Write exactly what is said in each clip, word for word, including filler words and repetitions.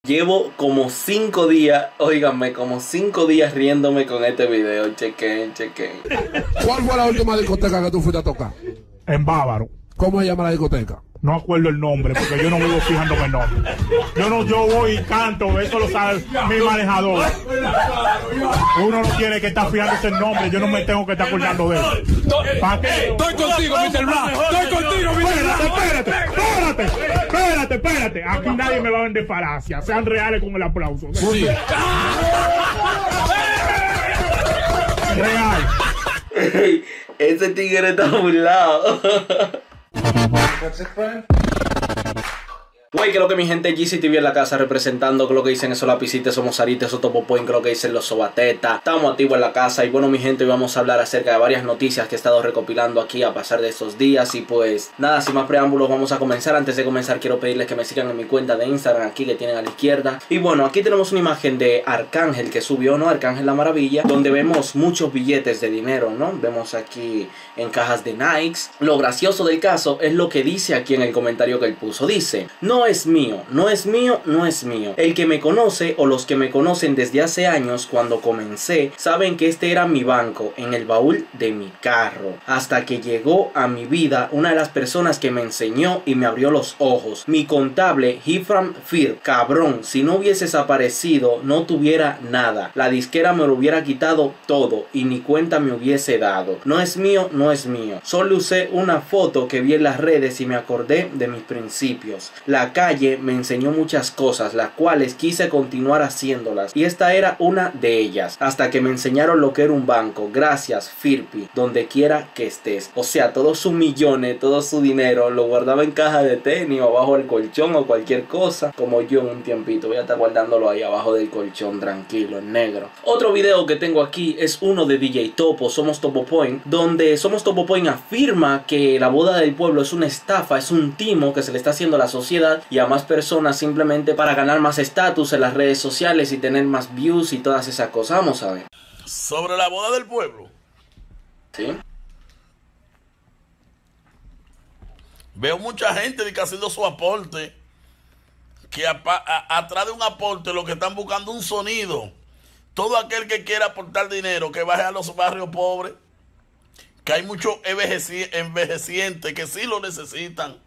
Llevo como cinco días, óiganme, como cinco días riéndome con este video. Chequen, chequen. ¿Cuál fue la última discoteca que tú fuiste a tocar? En Bávaro. ¿Cómo se llama la discoteca? No acuerdo el nombre, porque yo no vivo fijándome el nombre. Yo no, yo voy y canto, eso lo sabe mi manejador. Uno no tiene que estar fijándose el nombre, yo no me tengo que estar acordando de él. ¿Para qué? Estoy contigo, mister Rap. Estoy contigo, mister Rap. Espérate, espérate, espérate, espérate, espérate. Aquí nadie me va a vender falacias, sean reales con el aplauso. Sí. Real. Ese tigre está burlado. Güey, que lo que mi gente, G C T V en la casa representando, que lo que dicen esos lapicites, somos arites, esos topopoin, que lo que dicen los sobatetas. Estamos activos en la casa y bueno mi gente, hoy vamos a hablar acerca de varias noticias que he estado recopilando aquí a pasar de estos días. Y pues nada, sin más preámbulos vamos a comenzar. Antes de comenzar quiero pedirles que me sigan en mi cuenta de Instagram aquí que tienen a la izquierda. Y bueno, aquí tenemos una imagen de Arcángel que subió, ¿no? Arcángel la Maravilla, donde vemos muchos billetes de dinero, ¿no? Vemos aquí en cajas de Nike. Lo gracioso del caso es lo que dice aquí en el comentario que él puso. Dice: no es mío, no es mío, no es mío. El que me conoce o los que me conocen desde hace años cuando comencé saben que este era mi banco en el baúl de mi carro. Hasta que llegó a mi vida una de las personas que me enseñó y me abrió los ojos. Mi contable, Hifram Fir. Cabrón, si no hubieses aparecido no tuviera nada. La disquera me lo hubiera quitado todo y ni cuenta me hubiese dado. No es mío, no es mío. Solo usé una foto que vi en las redes y me acordé de mis principios. La calle me enseñó muchas cosas, las cuales quise continuar haciéndolas, y esta era una de ellas, hasta que me enseñaron lo que era un banco. Gracias, Firpi, donde quiera que estés. O sea, todos sus millones, todo su dinero lo guardaba en caja de tenis o abajo del colchón o cualquier cosa, como yo en un tiempito. Voy a estar guardándolo ahí abajo del colchón, tranquilo, en negro. Otro video que tengo aquí es uno de D J Topo, Somos Topo Point, donde Somos Topo Point afirma que la boda del pueblo es una estafa, es un timo que se le está haciendo a la sociedad y a más personas simplemente para ganar más estatus en las redes sociales y tener más views y todas esas cosas. Vamos a ver. Sobre la boda del pueblo. ¿Sí? Veo mucha gente de que haciendo su aporte, que a, a, atrás de un aporte lo que están buscando un sonido. Todo aquel que quiera aportar dinero, que baje a los barrios pobres, que hay muchos envejeci envejecientes que sí lo necesitan.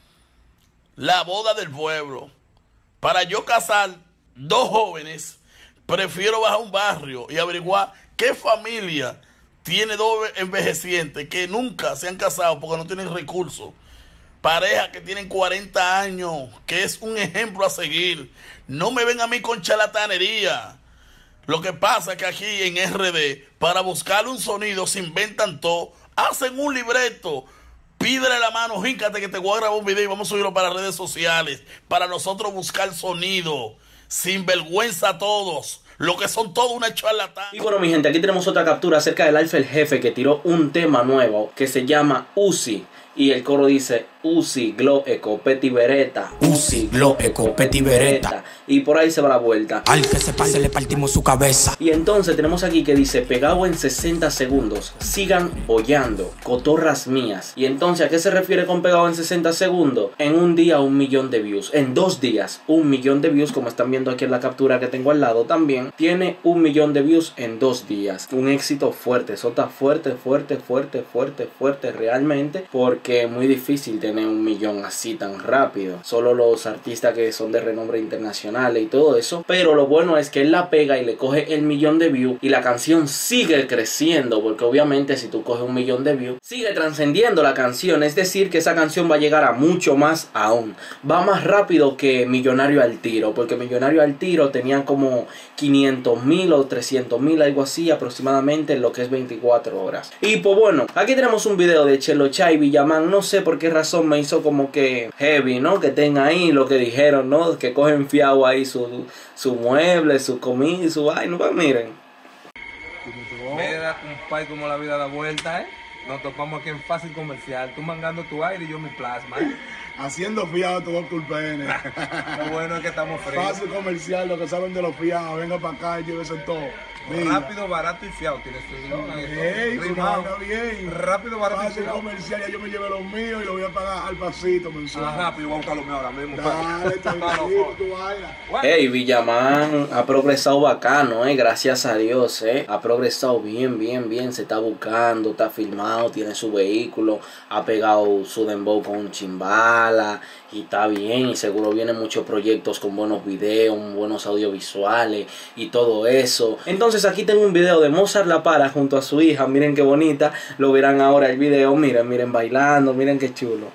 La boda del pueblo. Para yo casar dos jóvenes, prefiero bajar a un barrio y averiguar qué familia tiene dos envejecientes que nunca se han casado porque no tienen recursos. Parejas que tienen cuarenta años, que es un ejemplo a seguir. No me ven a mí con charlatanería. Lo que pasa es que aquí en R D, para buscar un sonido, se inventan todo. Hacen un libreto. Pídele la mano, híncate que te voy a grabar un video y vamos a subirlo para las redes sociales. Para nosotros buscar sonido. Sin vergüenza a todos. Lo que son todos una charlatán. Y bueno mi gente, aquí tenemos otra captura acerca del Alfa el Jefe, que tiró un tema nuevo que se llama Uzi. Y el coro dice: Uzi, Glo, Eco, Peti, Beretta. Uzi, Glo, Eco, Peti, Beretta. Y por ahí se va la vuelta. Al que se pase le partimos su cabeza. Y entonces tenemos aquí que dice: pegado en sesenta segundos. Sigan bollando, cotorras mías. Y entonces, ¿a qué se refiere con pegado en sesenta segundos? En un día un millón de views. En dos días un millón de views, como están viendo aquí en la captura que tengo al lado también. Tiene un millón de views en dos días. Un éxito fuerte. Eso está fuerte, fuerte, fuerte, fuerte, fuerte realmente. Porque que es muy difícil tener un millón así tan rápido. Solo los artistas que son de renombre internacional y todo eso. Pero lo bueno es que él la pega y le coge el millón de views y la canción sigue creciendo, porque obviamente si tú coges un millón de views sigue trascendiendo la canción. Es decir que esa canción va a llegar a mucho más aún. Va más rápido que Millonario al Tiro, porque Millonario al Tiro tenían como quinientos mil o trescientos mil, algo así aproximadamente, en lo que es veinticuatro horas. Y pues bueno, aquí tenemos un video de Chelo Chá y Villamán. No sé por qué razón me hizo como que heavy, ¿no? Que tenga ahí lo que dijeron, ¿no? Que cogen fiado ahí su, su mueble, su comida y su vaina. Pues miren. Mira, compadre, como la vida da vuelta, ¿eh? Nos topamos aquí en Fácil Comercial. Tú mangando tu aire y yo mi plasma, ¿eh? Haciendo fiado todo por pene. Lo bueno es que estamos fríos. Fácil Comercial, lo que saben de los fiados. Venga para acá y llévese todo. Mira. Rápido, barato y fiado. Tienes tu Ey, rimado. suena bien. Rápido, barato y Fácil fiado. comercial, ya yo me llevé los míos y lo voy a pagar al pasito mensual. Ah, rápido, voy a buscar los míos ahora mismo. Dale, tranquilo, tu vaina. Hey, Villamán ha progresado bacano, eh, gracias a Dios, eh. Ha progresado bien, bien, bien. Se está buscando, está filmado, tiene su vehículo, ha pegado su dembow con un chimbala y está bien. Y seguro vienen muchos proyectos con buenos videos, buenos audiovisuales y todo eso. Entonces aquí tengo un video de Mozart La Para junto a su hija. Miren qué bonita. Lo verán ahora el video. Miren, miren bailando. Miren qué chulo.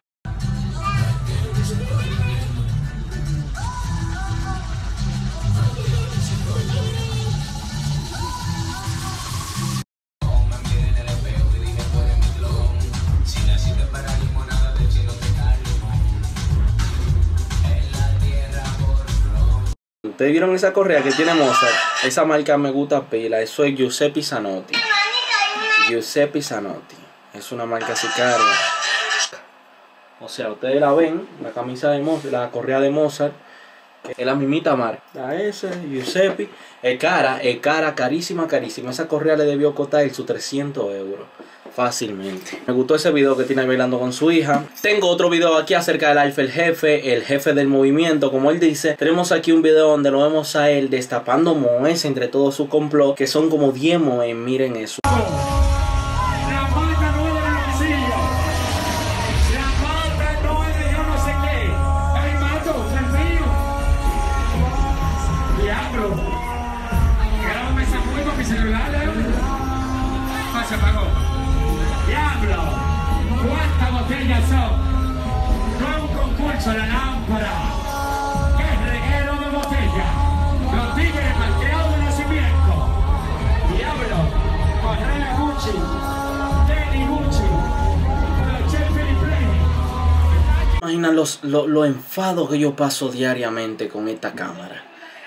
Ustedes vieron esa correa que tiene Mozart. Esa marca me gusta pila. Eso es Giuseppe Zanotti. Giuseppe Zanotti. Es una marca así cara. O sea, ustedes la ven, la camisa de Mozart, la correa de Mozart, que es la mismita marca. La S, Giuseppe. Es cara, es cara, carísima, carísima. Esa correa le debió costar sus trescientos euros. Fácilmente. Me gustó ese video que tiene bailando con su hija. Tengo otro video aquí acerca del Alfa el jefe, el jefe del movimiento, como él dice. Tenemos aquí un video donde lo vemos a él destapando moes entre todo su complot, que son como diez moes. Miren eso. La marca no es del bolsillo. La marca no es de yo no sé qué. El mato, sencillo. Diablo. Grábame esa foto con mi celular, Leo. Ah, se apagó. Diablo. ¿Cuántas botellas son? No es un concurso de la lámpara. ¡Qué reguero de botellas! Los tigres malteados de nacimiento. Diablo. Correa Gucci. Tenis Gucci. Dolce Philippe. Imagina los, los, los enfados que yo paso diariamente con esta cámara.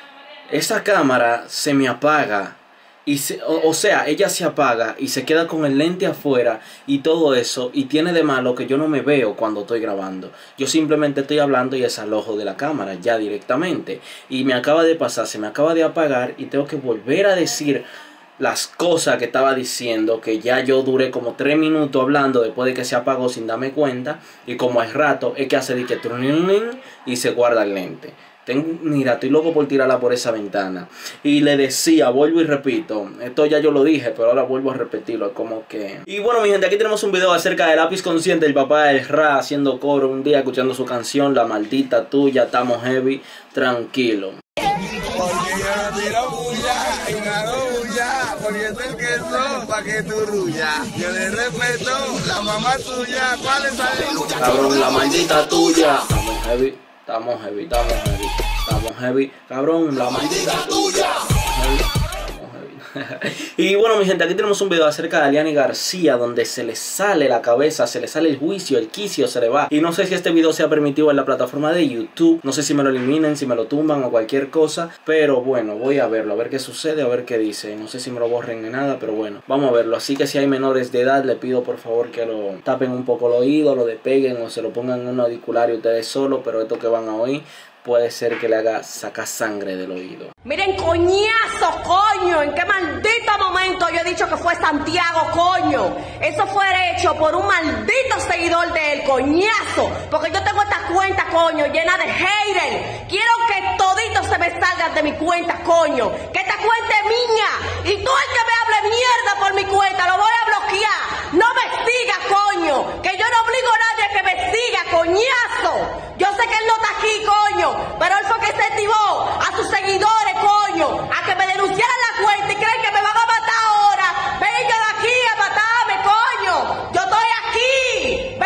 Esa cámara se me apaga. Y se, o, o sea, ella se apaga y se queda con el lente afuera y todo eso. Y tiene de malo que yo no me veo cuando estoy grabando. Yo simplemente estoy hablando y es al ojo de la cámara ya directamente. Y me acaba de pasar, se me acaba de apagar y tengo que volver a decir las cosas que estaba diciendo. Que ya yo duré como tres minutos hablando después de que se apagó sin darme cuenta. Y como es rato, es que hace de que trunin y se guarda el lente. Tengo, mira, estoy loco por tirarla por esa ventana. Y le decía, vuelvo y repito, esto ya yo lo dije, pero ahora vuelvo a repetirlo, como que... Y bueno, mi gente, aquí tenemos un video acerca del lápiz consciente, el papá del Ra haciendo coro un día, escuchando su canción, La Maldita Tuya, estamos heavy, tranquilo. Porque yo no tiro bulla, en la bulla, poniendo el queso pa' que tú rulla. Yo le respeto, la mamá tuya, ¿cuál es la Cabrón, la maldita tuya. Estamos heavy. Estamos heavy, estamos heavy, estamos heavy, cabrón, la maldita tuya. Heavy, estamos heavy. Y bueno, mi gente, aquí tenemos un video acerca de Aliani García, donde se le sale la cabeza, se le sale el juicio, el quicio se le va. Y no sé si este video sea permitido en la plataforma de YouTube, no sé si me lo eliminen, si me lo tumban o cualquier cosa. Pero bueno, voy a verlo, a ver qué sucede, a ver qué dice. No sé si me lo borren ni nada, pero bueno, vamos a verlo. Así que si hay menores de edad, le pido por favor que lo tapen un poco el oído, lo despeguen o se lo pongan en un auriculario ustedes solo. Pero esto que van a oír puede ser que le haga sacar sangre del oído. Miren, coñazo, coño, ¿en qué maldito momento yo he dicho que fue Santiago, coño? Eso fue hecho por un maldito seguidor de él, coñazo. Porque yo tengo esta cuenta, coño, llena de haters. Quiero que toditos se me salgan de mi cuenta, coño. Que esta cuenta es mía. Y tú el que me hable mierda por mi cuenta, lo voy a bloquear. No me sigas, coño. Que yo no obligo a nadie a que me siga, coñazo. Yo sé que él no está aquí, coño. Pero él fue que incentivó a sus seguidores, coño, a que me denunciaran la cuenta y creen que me van a matar ahora. Vengan aquí a matarme, coño. Yo estoy aquí.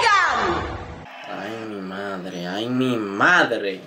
Vengan. Ay, mi madre, ay, mi madre.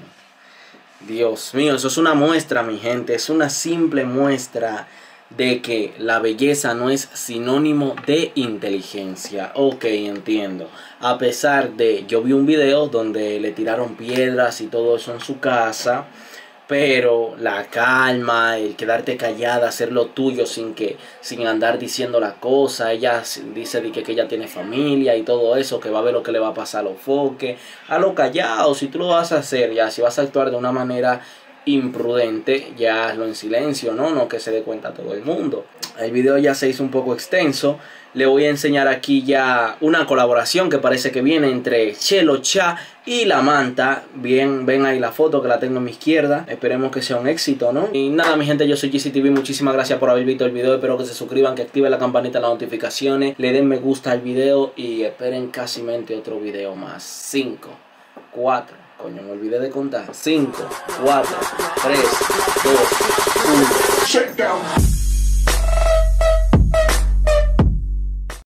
Dios mío, eso es una muestra, mi gente. Es una simple muestra de que la belleza no es sinónimo de inteligencia. Ok, entiendo. A pesar de, yo vi un video donde le tiraron piedras y todo eso en su casa, pero la calma, el quedarte callada, hacer lo tuyo sin que, sin andar diciendo la cosa. Ella dice de que, que ella tiene familia y todo eso, que va a ver lo que le va a pasar a los foques. A lo callado, si tú lo vas a hacer ya, si vas a actuar de una manera imprudente, ya hazlo en silencio, ¿no? No que se dé cuenta todo el mundo. El video ya se hizo un poco extenso. Le voy a enseñar aquí ya una colaboración que parece que viene entre Chelo Cha y La Manta. Bien, ven ahí la foto que la tengo a mi izquierda. Esperemos que sea un éxito, ¿no? Y nada, mi gente, yo soy G C T V. Muchísimas gracias por haber visto el video. Espero que se suscriban, que activen la campanita de las notificaciones, le den me gusta al video y esperen casi mente otro video más. cinco, cuatro, coño, me olvidé de contar. cinco, cuatro, tres, dos, uno. Shakedown.